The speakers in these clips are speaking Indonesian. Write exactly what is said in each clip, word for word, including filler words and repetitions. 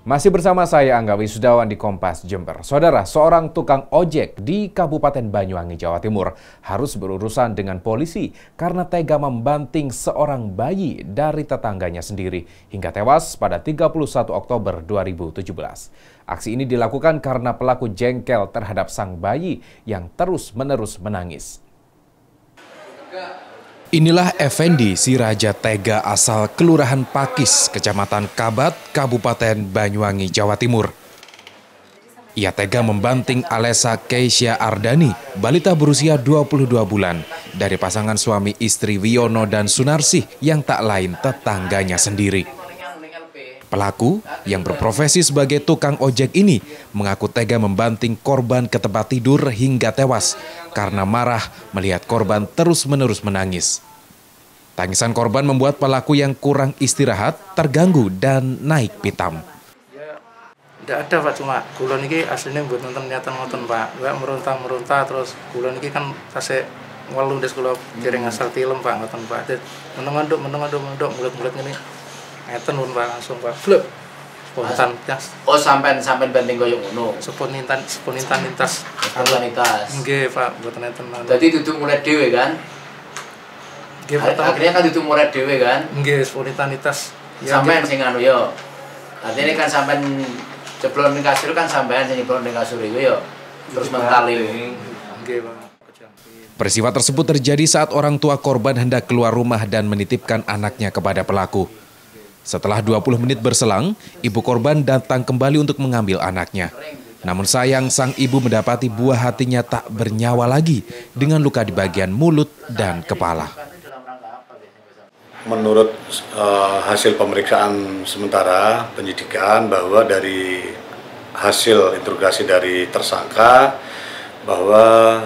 Masih bersama saya Angga Wisudawan di Kompas Jember. Saudara, seorang tukang ojek di Kabupaten Banyuwangi, Jawa Timur harus berurusan dengan polisi karena tega membanting seorang bayi dari tetangganya sendiri hingga tewas pada tiga puluh satu Oktober dua ribu tujuh belas. Aksi ini dilakukan karena pelaku jengkel terhadap sang bayi yang terus-menerus menangis. Inilah Effendi, si raja tega asal Kelurahan Pakis, Kecamatan Kabat, Kabupaten Banyuwangi, Jawa Timur. Ia tega membanting Alessa Keisha Ardani, balita berusia dua puluh dua bulan, dari pasangan suami istri Wiono dan Sunarsih yang tak lain tetangganya sendiri. Pelaku yang berprofesi sebagai tukang ojek ini mengaku tega membanting korban ke tempat tidur hingga tewas karena marah melihat korban terus-menerus menangis. Tangisan korban membuat pelaku yang kurang istirahat terganggu dan naik pitam. Tidak ada Pak, cuma kulon ini aslinya buat nonton niatan nonton Pak. Gak meronta-meronta terus kulon ini kan kasih ngelung des kulo jaring asal film Pak nonton Pak. Meneng-enduk, meneng-enduk, meneng-enduk, mulut-mulut ini. Ngeten pun Pak langsung Pak. Blek. Spontan tas. Oh sampean sampean banting koyo ngono. Spontan spontan lintas. Spontanitas. Nggih Pak, mboten enten. Dadi duduk mulai dhewe kan? Nggih pertama akhirnya kan duduk mulai dhewe kan? Nggih spontanitas. Ya, sampean sing anu yo. Artinya kan sampean jeblon ning kasur kan sampean sing jeblon ning kasur iku yo. Terus mentali. Nggih Pak. Peristiwa tersebut terjadi saat orang tua korban hendak keluar rumah dan menitipkan anaknya kepada pelaku. Setelah dua puluh menit berselang, ibu korban datang kembali untuk mengambil anaknya. Namun sayang, sang ibu mendapati buah hatinya tak bernyawa lagi dengan luka di bagian mulut dan kepala. Menurut uh, hasil pemeriksaan sementara penyidikan bahwa dari hasil interogasi dari tersangka bahwa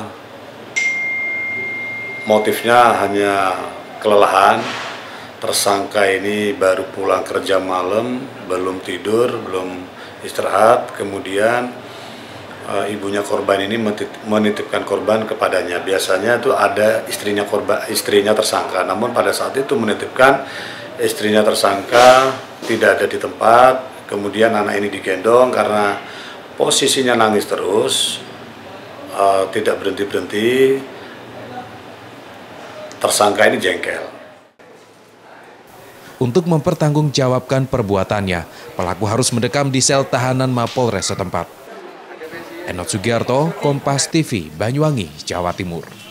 motifnya hanya kelelahan. Tersangka ini baru pulang kerja malam, belum tidur, belum istirahat. Kemudian e, ibunya korban ini menitipkan korban kepadanya. Biasanya itu ada istrinya korban, istrinya tersangka. Namun pada saat itu menitipkan istrinya tersangka tidak ada di tempat. Kemudian anak ini digendong karena posisinya nangis terus, e, tidak berhenti berhenti. Tersangka ini jengkel. Untuk mempertanggungjawabkan perbuatannya, pelaku harus mendekam di sel tahanan Mapolres setempat. Enot Sugiarto, Kompas T V, Banyuwangi, Jawa Timur.